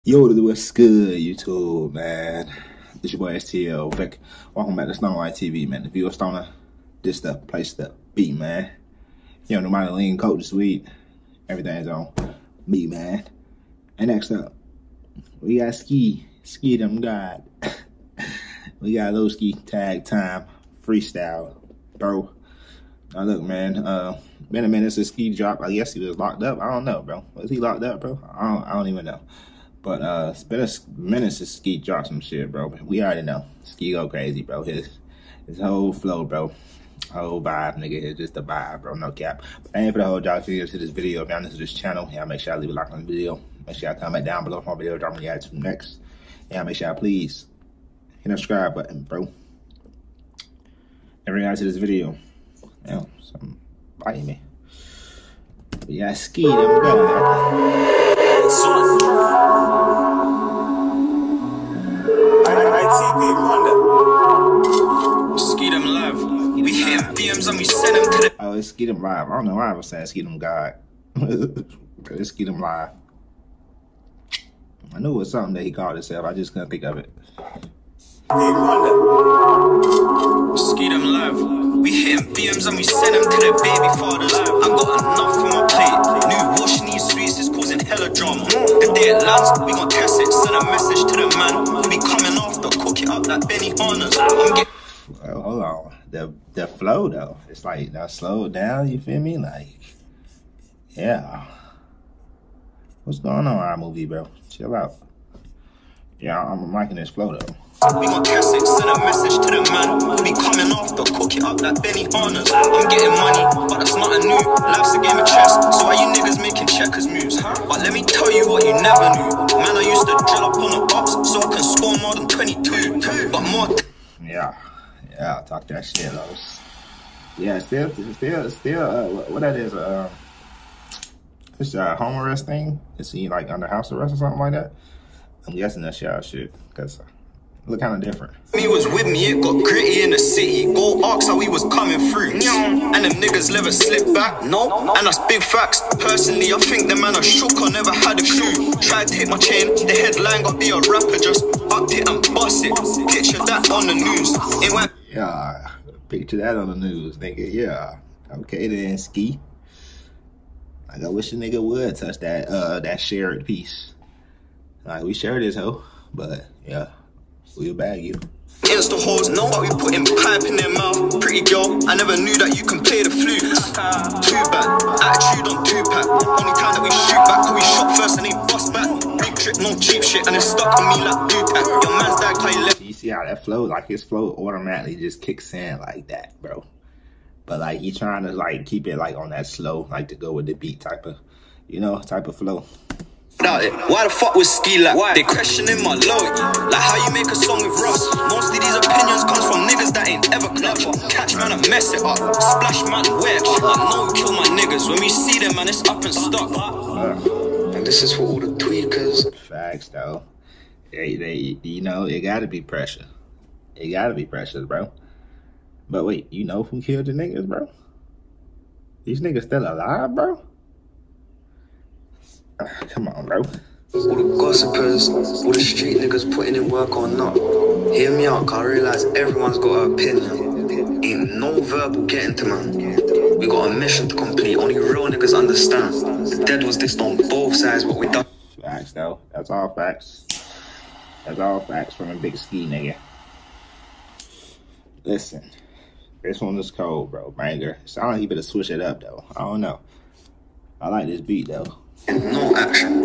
Yo, what's good, YouTube, man? This your boy STL Vic. Welcome back to Stoner Life TV, man. If you're a stoner, this the place to be, man. You know, no matter lean coat this week, everything's on me, man. And next up, we got Ski them God. We got Low Ski tag time freestyle, bro. Now look, man, been a minute since Ski dropped. I guess he was locked up. I don't know, bro. Was he locked up, bro? I don't even know. But it's been a minute since Ski dropped some shit, bro. We already know Ski go crazy, bro. His whole flow, bro, whole vibe, nigga, it's just a vibe, bro. No cap. But I ain't for the whole job to this video. If y'all new to this channel, y'all make sure y'all leave a like on the video. Make sure y'all comment down below for my video drop me y'all to next. Y'all make sure y'all please hit the subscribe button, bro. And react to this video. Damn, something biting me. But yeah, Ski them God. Ski them live. We hit DMs and we send them to the. Oh, it's Ski them live. I don't know why I was saying Ski them God. It's Ski them live. I knew it was something that he called himself. I just couldn't think of it. Ski them live. We hit DMs and we send them to their baby fathers. I got enough for my plate. New washing these streets is causing hella drama. The day it lands, we gon' test it. Send a message to the man. We'll be coming after, cook it up like Benny Harness. Well, hold on. The flow though, it's like now slow down. You feel me? Like, yeah. What's going on, our movie, bro? Chill out. Yeah, I'm liking this flow though. We gon' test it, send a message to the man. We'll be coming after, cook it up like Benny Harness. I'm getting money, but that's nothing new. Life's a game of chess, so why you niggas making checkers moves? But let me tell you what you never knew. Man, I used to drill up on the box so I can score more than 22. But more. Yeah, talk that shit, though. Yeah, still, what that is, it's a home arrest thing. Is he like under house arrest or something like that? I'm guessing that's y'all shit, because look kind of different. Me was with me, it got gritty in the city. Go ask how we was coming through. And them niggas never slip back, no. And that's big facts. Personally, I think the man I shook or never had a clue. Tried to hit my chain, the headline got be a rapper, just upped it and bust it. Picture that on the news. It went. Yeah, picture that on the news, nigga. Yeah, okay then, Ski. Like I wish a nigga would touch that shared piece. Like we share this hoe, but yeah, we'll bag you. Insta hoes know what we putting pipe in their mouth. Pretty girl, I never knew that you can play the flute. Too bad, attitude on 2-pack. Only time that we shoot back, cause we shot first and they bust back. Big trip, no cheap shit, and it's stuck on me like blue tack. Your man's died cause he left. You see how that flow, like his flow automatically just kicks in like that, bro. But like he trying to like keep it like on that slow, like to go with the beat type of, you know, type of flow. Why the fuck was Ski like? Why? They questioning my loyalty. Like how you make a song with Russ. Most of these opinions comes from niggas that ain't ever clutch. Catch man and mess it up. Splash man wet. I know we kill my niggas. When we see them, man, it's up and stuck. And this is for all the tweakers. Facts though. They you know, it gotta be pressure. It gotta be pressure, bro. But wait, you know who killed the niggas, bro? These niggas still alive, bro? Come on, bro. All the gossipers, all the street niggas putting in work or not. Hear me out, cause I realize everyone's got an opinion. Ain't no verbal getting to man. We got a mission to complete, only real niggas understand. The dead was dissed on both sides, what we done. Facts though, that's all facts. That's all facts from a big Ski nigga. Listen, this one is cold, bro. Banger. Sound like he better switch it up though. I don't know. I like this beat though. And no action.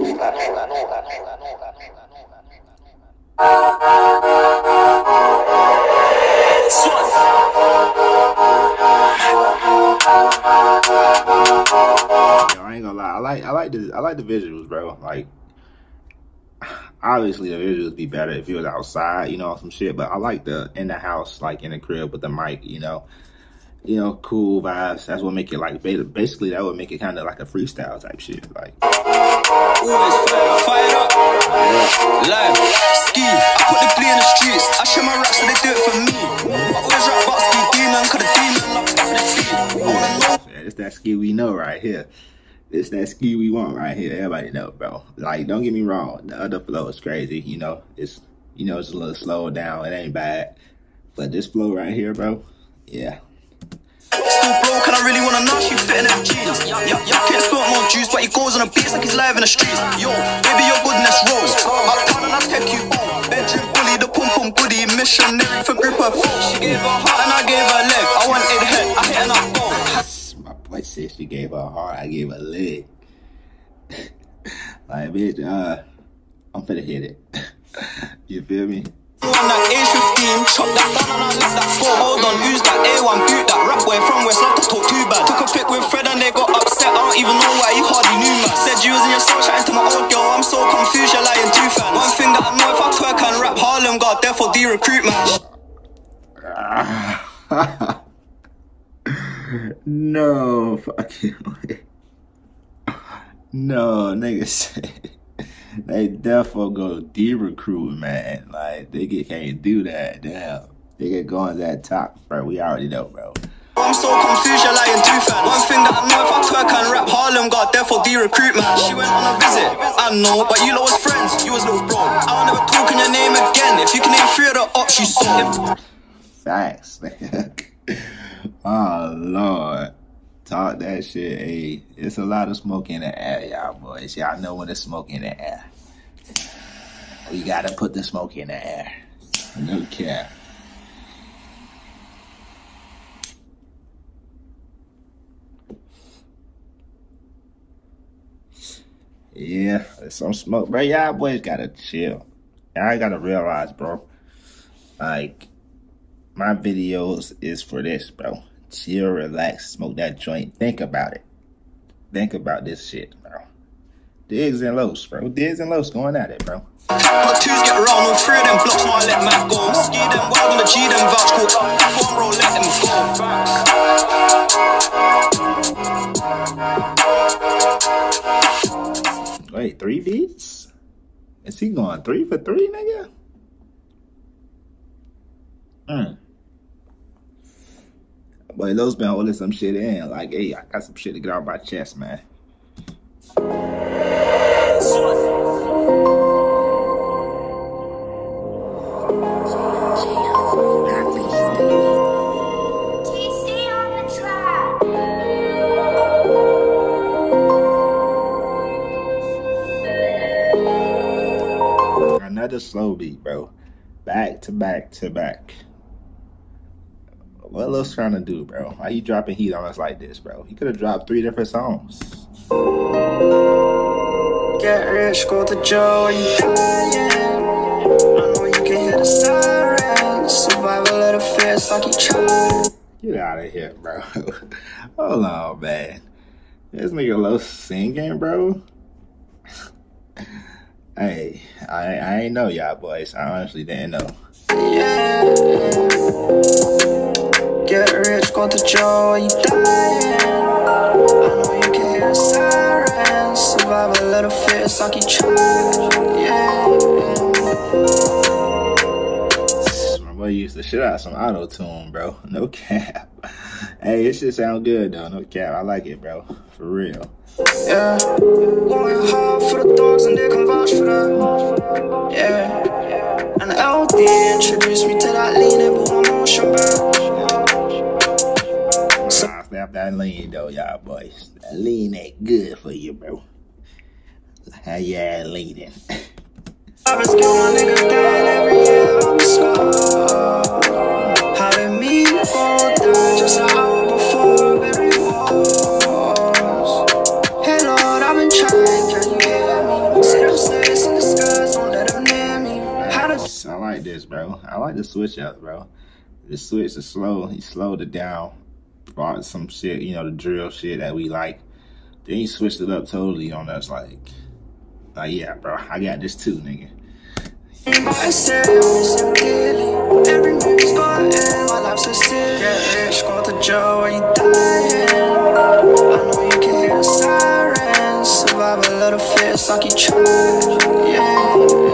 Yo, I ain't gonna lie. I like the visuals, bro. Like, obviously the visuals be better if you was outside, you know, some shit. But I like the in the house, like in the crib with the mic, you know, cool vibes. That's what make it like basically that would make it kind of like a freestyle type shit, like. Always fired up. Live, Ski. I put the play in the streets. I share my raps so they do it for me. I always rap about Ski, demon, cause the demon love stuff in the sea. Yeah, it's that Ski we know right here. It's that ski we want right here. Everybody know, bro. Like, don't get me wrong. The other flow is crazy. You know, it's a little slowed down. It ain't bad. But this flow right here, bro, yeah. Still broke and I really wanna know she fitting them jeans. Yeah, can't sport more juice, but he goes on a beats like he's live in the streets. Yo, baby, your goodness rose. I'll come and I'll take you home. Bedroom bully, the pum pum goodie, missionary for grip her phone. She gave her heart and I gave her leg. I wanted head, I hit and I bone. My boy said she gave her heart, I gave her leg. Like, bitch, I'm finna hit it. You feel me? On that age 15, chop that down and I left that phone. Hold on, who's that A1 boot? That rap boy from West Love to talk too bad. Took a pic with Fred and they got upset. I don't even know why you hardly knew, man. Said you was in your cell chatting to my old girl. I'm so confused, you're lying too fans. One thing that I know, if I twerk and rap, Harlem got there for de-recruit, man. No fucking way. No, niggas. They defo go de-recruit, man. Like, they can't do that. Damn. They get going to that top, bro. We already know, bro. I'm so confused, you're lying too fans. One thing that I know, if I twerk and rap, Harlem got there for de-recruit, man. She went on a visit, I know, but you lot was friends. You was little bro. I'll never talk in your name again. If you can name 3 of the ops, you saw him. Facts, man. Oh, Lord. Talk that shit, hey. It's a lot of smoke in the air, y'all boys. Y'all know when there's smoke in the air. We gotta put the smoke in the air. No cap. Yeah, there's some smoke. Bro, y'all boys gotta chill. Y'all gotta realize, bro. Like, my videos is for this, bro. Chill, relax, smoke that joint. Think about it. Think about this shit, bro. Diggs and Los, bro. Diggs and Los going at it, bro. But 2s get around, all 3 of them blocks, now I let Matt go. Ski them wild on the G, them vouch code. 4 roll, let them go. Wait, 3 beats? Is he going 3 for 3, nigga? Boy, Lo's been holding some shit in. Like, hey, I got some shit to get off my chest, man. Another slow beat, bro. Back to back to back. What Lil's trying to do, bro? Why he dropping heat on us like this, bro? He could have dropped 3 different songs. Get rich, go to jail, you dying. I know you can hear the sirens. Survival of the fierce, like you trying. Get out of here, bro. Hold on, man. This nigga Lil singing, bro. Hey, I ain't know y'all boys. I honestly didn't know. Yeah. Get rich, go to jail, you dying. I know you can hear the sirens. Survival of the fierce, like you trying. Yeah. My boy used to shit out some auto-tune, bro. No cap. Hey, it shit sound good, though. No cap. I like it, bro. For real. Yeah. Going hard for the dogs and they can vouch for that. Yeah. And LD introduced me to that leaning, but I'm motion back. Snap that lean, though, y'all boys. That lean ain't good for you, bro. How y'all leaning? I was getting my niggas down every year. I'm scared. How did me fall down just an hour before every wars? Hey Lord, I've been trying, can you hear me? Sit upstairs in the skies, don't let them near me. I like this, bro. I like the switch up, bro. The switch is slow. He slowed it down. Brought some shit, you know, the drill shit that we like. Then he switched it up totally on us, like yeah, bro. I got this too, nigga. I said, every move's going in, my life's a sin. Get rich, go to jail, when you dying. I know you can hear the sirens. Survival of the fierce, like you trying. Yeah.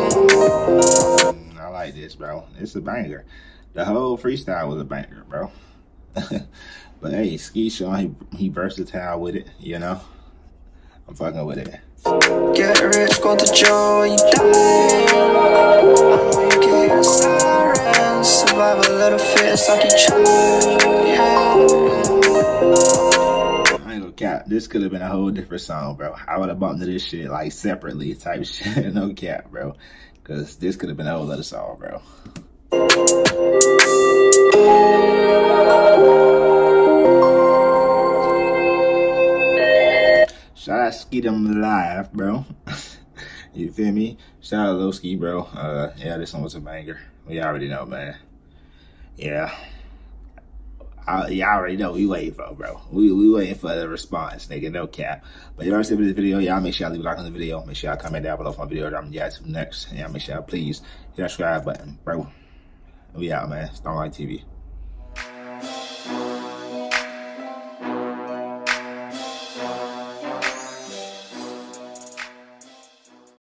I like this, bro. It's a banger. The whole freestyle was a banger, bro. But hey, Ski Sean, he versatile with it, you know. I'm fucking with it. Get rich, go to jail, you die. I know you can hear the sirens. Survive a little fear, suck each other, yeah. I ain't gonna cap. This could have been a whole different song, bro. I would have bumped to this shit like separately type shit. No cap, bro. Cause this could have been a whole other song, bro. Shout out Skeetum Live, bro. You feel me? Shout out Lil Ski, bro. Yeah, this one was a banger. We already know, man. Yeah. Y'all already know we waiting for, bro. We waiting for the response, nigga. No cap. But you already said this video. Y'all make sure y'all leave a like on the video. Make sure y'all comment down below for my video that I'm gonna get to next. And y'all make sure y'all please hit that subscribe button, bro. We out, man. Stonelight TV.